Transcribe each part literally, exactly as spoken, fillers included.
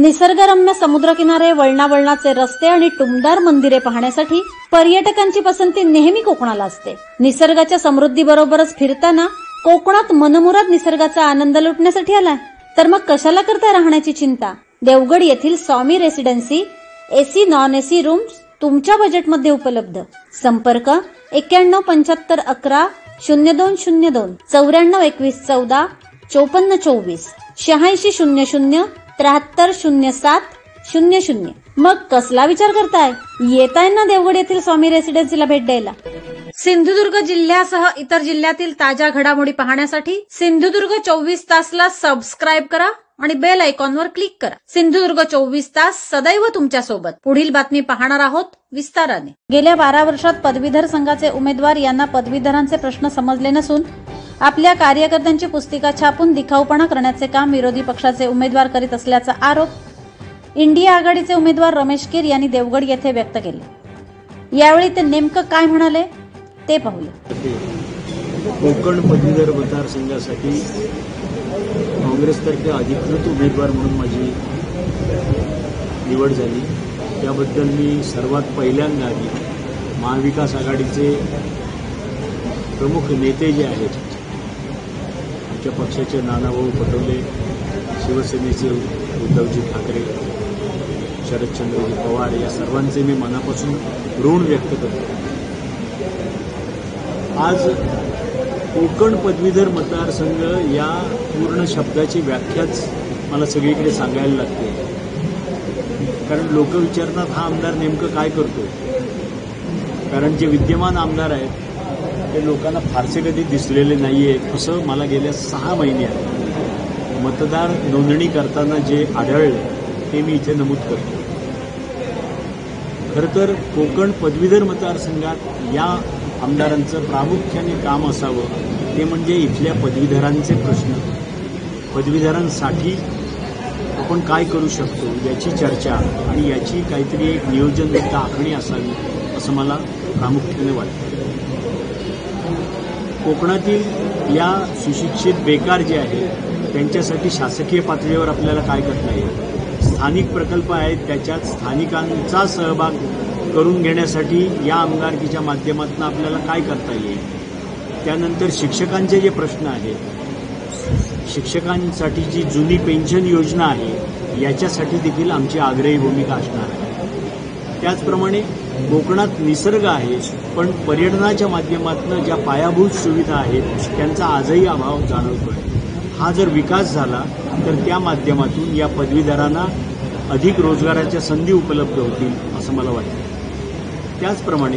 निसर्गरम्य समुद्रकिनारे, वळणावळणाचे रस्ते आणि टुमदार मंदिरे पाहण्यासाठी पर्यटकांची पसंती नेहमी कोकणाला असते. निसर्गाच्या समृद्धीबरोबरच फिरताना कोकणात मनमुराद निसर्गाचा आनंद लुटण्यासाठी आलाय तर मग कशाला करताय राहण्याची चिंता. देवगड येथील Swami residency AC non AC rooms तुमच्या बजेटमध्ये उपलब्ध. संपर्क एक्क्याण्णव पंच्याहत्तर अकरा शून्य दोन शून्य दोन चौऱ्याण्णव एकवीस चौदा चौपन्न चोवीस शहाऐंशी शून्य शून्य त्र्याहत्तर शून्य सात शून्य शून्य. मग कसला विचार करताय, येताय ना देवगड येथील स्वामी रेसिडेन्सीला भेट द्यायला. सिंधुदुर्ग जिल्ह्यासह इतर जिल्ह्यातील ताज्या घडामोडी पाहण्यासाठी सिंधुदुर्ग चोवीस तासला सबस्क्राईब करा आणि बेल आयकॉनवर क्लिक करा. सिंधुदुर्ग चोवीस तास सदैव तुमच्या सोबत. पुढील बातमी पाहणार आहोत विस्ताराने. गेल्या बारा वर्षात पदवीधर संघाचे उमेदवार यांना पदवीधरांचे प्रश्न समजले नसून आपल्या कार्यकर्त्यांची पुस्तिका छापून दिखाऊपणा करण्याचे काम विरोधी पक्षाचे उमेदवार करीत असल्याचा आरोप इंडिया आघाडीचे उमेदवार रमेश कीर यांनी देवगड येथे व्यक्त केले. यावेळी ते नेमकं काय म्हणाले ते पाहूया. कोकण पदवीधर मतदारसंघासाठी काँग्रेसतर्फे अधिकृत उमेदवार म्हणून माझी निवड झाली. त्याबद्दल मी सर्वात पहिल्यांदा महाविकास आघाडीचे प्रमुख नेते जे आहेत, आमच्या पक्षाचे नानाभाऊ पटोले, शिवसेनेचे उद्धवजी ठाकरे, शरदचंद्रजी पवार या सर्वांचे मी मनापासून ऋण व्यक्त करतो. आज कोकण पदवीधर मतदारसंघ या पूर्ण शब्दाची व्याख्याच मला सगळीकडे सांगायला लागते. कारण लोक विचारतात हा आमदार नेमकं काय करतो. कारण जे विद्यमान आमदार आहेत ते लोकांना फारसे कधी दिसलेले नाही आहेत असं मला गेल्या सहा महिन्यात मतदार नोंदणी करताना जे आढळले ते मी इथे नमूद करतो. खरं तर कोकण पदवीधर मतदारसंघात या आमदारांचं प्रामुख्याने काम असावं ते म्हणजे इथल्या पदवीधरांचे प्रश्न, पदवीधरांसाठी आपण काय करू शकतो याची चर्चा आणि याची काहीतरी एक नियोजनबद्ध आखणी असावी असं मला प्रामुख्याने वाटतं. कोकणातील या सुशिक्षित बेकार जे आहेत त्यांच्यासाठी शासकीय पातळीवर आपल्याला काय करता येईल. स्थानिक प्रकल्प आहेत त्याच्यात स्थानिकांचा सहभाग करून घेण्यासाठी या आमदारकीच्या माध्यमातून आपल्याला काय करता येईल. त्यानंतर शिक्षकांचे जे प्रश्न आहेत, शिक्षकांसाठी जी जुनी पेन्शन योजना आहे याच्यासाठी देखील आमची आग्रही भूमिका असणार आहे. त्याचप्रमाणे कोकणात निसर्ग आहे पण पर्यटनाच्या माध्यमातून ज्या पायाभूत सुविधा आहेत त्यांचा आजही अभाव जाणवतोय. हा जर विकास झाला तर त्या माध्यमातून या पदवीधरांना अधिक रोजगाराच्या संधी उपलब्ध होतील असं मला वाटतं. त्याचप्रमाणे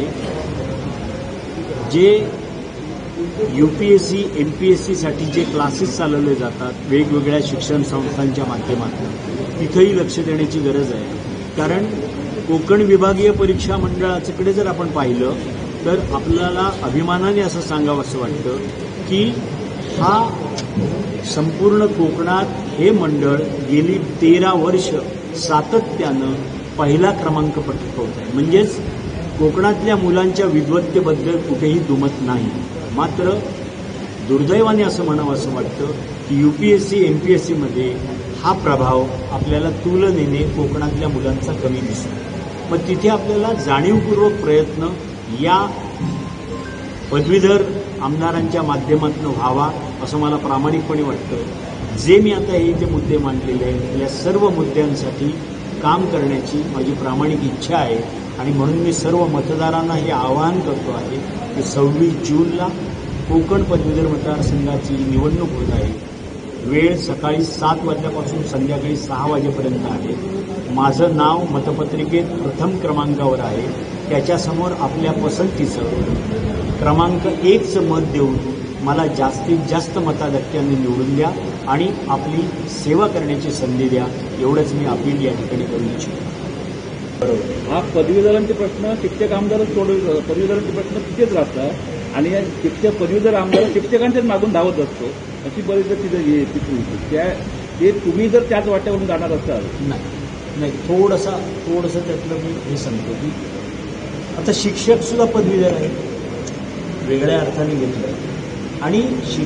जे यूपीएससी एमपीएससीसाठी जे क्लासेस चालवले जातात वेगवेगळ्या शिक्षण संस्थांच्या माध्यमातून तिथंही लक्ष देण्याची गरज आहे. कारण कोकण विभागीय परीक्षा मंडळाकडे जर आपण पाहिलं तर आपल्याला अभिमानाने असं सांगावं असं वाटतं की हा संपूर्ण कोकणात हे मंडळ गेली तेरा वर्ष सातत्यानं पहिला क्रमांक पटकावत आहे. म्हणजेच कोकणातल्या मुलांच्या विद्वत्तेबद्दल कुठेही दुमत नाही. मात्र दुर्दैवाने असं म्हणावं असं वाटतं की यूपीएससी एमपीएससीमध्ये हा प्रभाव आपल्याला तुलनेने कोकणातल्या मुलांचा कमी दिसतो. मग तिथे आपल्याला जाणीवपूर्वक प्रयत्न या पदवीधर आमदारांच्या माध्यमातून व्हावा असं मला प्रामाणिकपणे वाटतं. जे मी आता हे इथे मुद्दे मांडलेले आहेत या सर्व मुद्द्यांसाठी काम करण्याची माझी प्रामाणिक इच्छा आहे आणि म्हणून मी सर्व मतदारांना हे आवाहन करतो आहे की सव्वीस जूनला कोकण पदवीधर मतदारसंघाची निवडणूक होत आहे. वेळ सकाळी सात वाजल्यापासून संध्याकाळी सहा वाजेपर्यंत आहे. माझं नाव मतपत्रिकेत प्रथम क्रमांकावर आहे. त्याच्यासमोर आपल्या पसंतीचं क्रमांक एकचं मत देऊन मला जास्तीत जास्त मताधिक्याने निवडून द्या आणि आपली सेवा करण्याची संधी द्या एवढंच मी अपील या ठिकाणी करू इच्छितो. बरोबर. हा पदवीधरांचे प्रश्न शिक्षक आमदारच सोडव पदवीधरांचे प्रश्न तिथेच राहतात आणि या शिक्षक पदवीधर आमदार शिक्षकांच्याच मागून धावत असतो अशी परिस्थिती तिथे तिथून त्या ते तुम्ही जर त्याच वाट्यावरून जाणार असाल. नाही नाही थोडंसा थोडंसं त्यातलं मी हे सांगतो की आता शिक्षक सुद्धा पदवीधर आहे वेगळ्या अर्थाने घेतलं आणि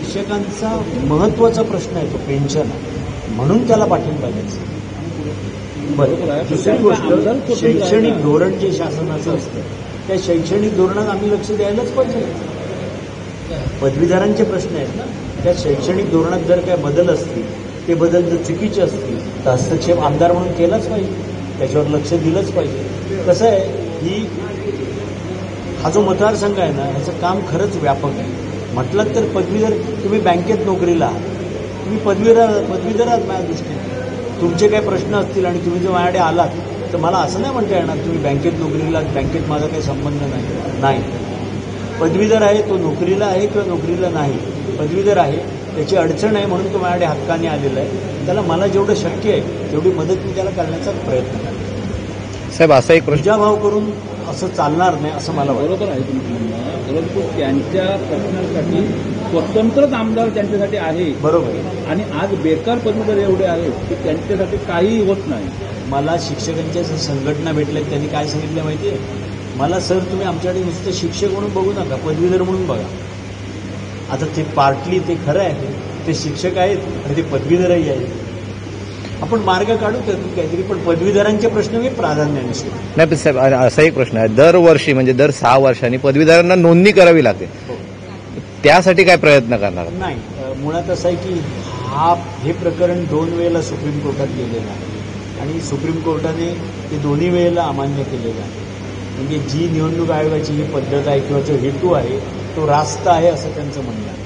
शिक्षकांचा महत्त्वाचा प्रश्न आहे तो पेन्शन म्हणून त्याला पाठिंबा द्यायचा. बरोबर आहे. दुसरी आमदार गोष्ट, स्वतंत्र आहे शैक्षणिक ना. धोरण जे शासनाचं असतं त्या शैक्षणिक धोरणात आम्ही लक्ष द्यायलाच पाहिजे. पदवीधरांचे प्रश्न आहेत ना, त्या शैक्षणिक धोरणात जर काय बदल असतील, ते बदल जर चुकीचे असतील तर हस्तक्षेप आमदार म्हणून केलाच पाहिजे, त्याच्यावर लक्ष दिलंच पाहिजे. कसं आहे, ही हा जो मतदारसंघ आहे ना, ह्याचं काम खरंच व्यापक आहे. म्हटलं तर पदवीधर, तुम्ही बँकेत नोकरीला आहात, तुम्ही पदवीधर पदवीधर आहात माझ्या दृष्टीने. तुमचे काही प्रश्न असतील आणि तुम्ही जर माझ्याकडे आलात तर मला असं नाही म्हणता येणार तुम्ही बँकेत नोकरीला, बँकेत माझा काही संबंध नाही. नाही, पदवीधर आहे तो नोकरीला आहे किंवा नोकरीला नाही, पदवीधर आहे, त्याची अडचण आहे म्हणून तो माझ्याकडे हक्काने आलेला आहे. त्याला मला जेवढं शक्य आहे तेवढी मदत मी त्याला करण्याचा प्रयत्न करतो. साहेब, असा एक प्रश्न, तुझा भाव करून असं चालणार नाही असं मला वाटतं. बरोबर आहे तुमचं म्हणणं, परंतु त्यांच्या प्रश्नांसाठी स्वतंत्रच आमदार त्यांच्यासाठी आहे. बरोबर आहे. आणि आज बेकार पदवीधर एवढे आहेत की त्यांच्यासाठी काहीही होत नाही. मला शिक्षकांच्या संघटना भेटल्या, त्यांनी काय सांगितलं माहिती आहे मला, सर तुम्ही आमच्याकडे नुसतं शिक्षक म्हणून बघू नका, पदवीधर म्हणून बघा. आता ते पार्टली ते खरं आहे, ते शिक्षक आहेत आणि ते पदवीधरही आहेत. आपण मार्ग काढू त्यातून काहीतरी, पण पदवीधरांचे प्रश्न मी प्राधान्याने सोडतो. नाही पण साहेब, असा एक प्रश्न आहे, दरवर्षी म्हणजे दर सहा वर्षांनी पदवीधरांना नोंदणी करावी लागते, त्यासाठी काय प्रयत्न करणार? नाही, मुळात असं आहे की हा हे प्रकरण दोन वेळेला सुप्रीम कोर्टात गेलेलं आहे आणि सुप्रीम कोर्टाने ते दोन्ही वेळेला अमान्य केलेलं आहे. म्हणजे जी निवडणूक आयोगाची ही पद्धत आहे किंवा जो हेतू आहे तो रास्त आहे असं त्यांचं म्हणणं आहे.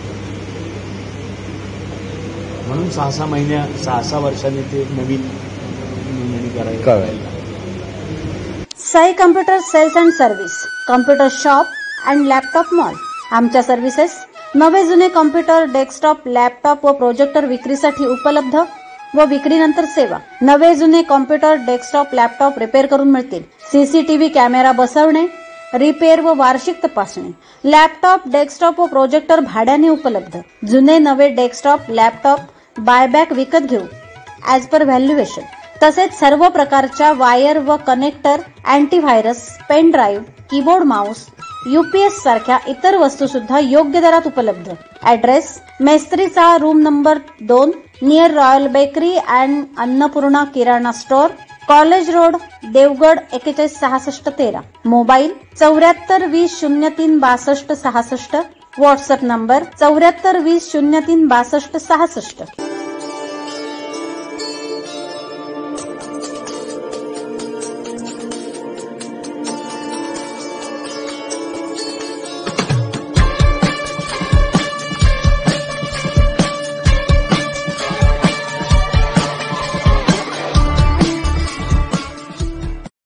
म्हणून सहा सहा महिन्या सहा सहा वर्षांनी ते नवीन नोंदणी करायला. Sai computer sales and service, computer shop and laptop mall. आमच्या सर्व्हिसेस नवे जुने कम्प्युटर, डेस्कटॉप, लॅपटॉप व प्रोजेक्टर विक्रीसाठी उपलब्ध व विक्रीनंतर सेवा. नवे जुने कॉम्प्युटर, डेस्कटॉप, लॅपटॉप रिपेअर करून मिळतील. सीसीटीव्ही कॅमेरा बसवणे, रिपेअर व वार्षिक तपासणी. लॅपटॉप, डेस्कटॉप व प्रोजेक्टर भाड्याने उपलब्ध. जुने नवे डेस्कटॉप, लॅपटॉप बायबॅक विकत घेऊ ॲज पर व्हॅल्युएशन. तसेच सर्व प्रकारच्या वायर व connector, antivirus, pen drive, keyboard, mouse, UPS सारख्या इतर वस्तू सुद्धा योग्य दरात उपलब्ध. ऍड्रेस मेस्त्रीचा रूम नंबर दोन, near royal bakery and Annapurna Kirana store, college road, Devgad, एक्केचाळीस सहासष्ट तेरा. मोबाईल चौऱ्याहत्तर वीस शून्य तीन बासष्ट सहासष्ट. व्हॉट्सअप नंबर चौऱ्याहत्तर वीस शून्य तीन बासष्ट सहासष्ट.